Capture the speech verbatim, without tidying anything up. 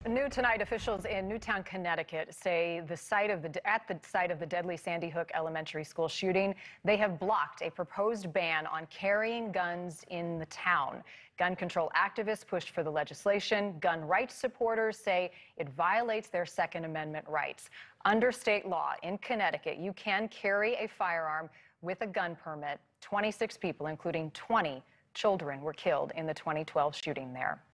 New tonight, officials in Newtown, Connecticut say the site of the at the site of the deadly Sandy Hook Elementary School shooting, they have blocked a proposed ban on carrying guns in the town. Gun control activists pushed for the legislation. Gun rights supporters say it violates their Second Amendment rights. Under state law in Connecticut, you can carry a firearm with a gun permit. twenty-six people, including twenty children, were killed in the twenty twelve shooting there.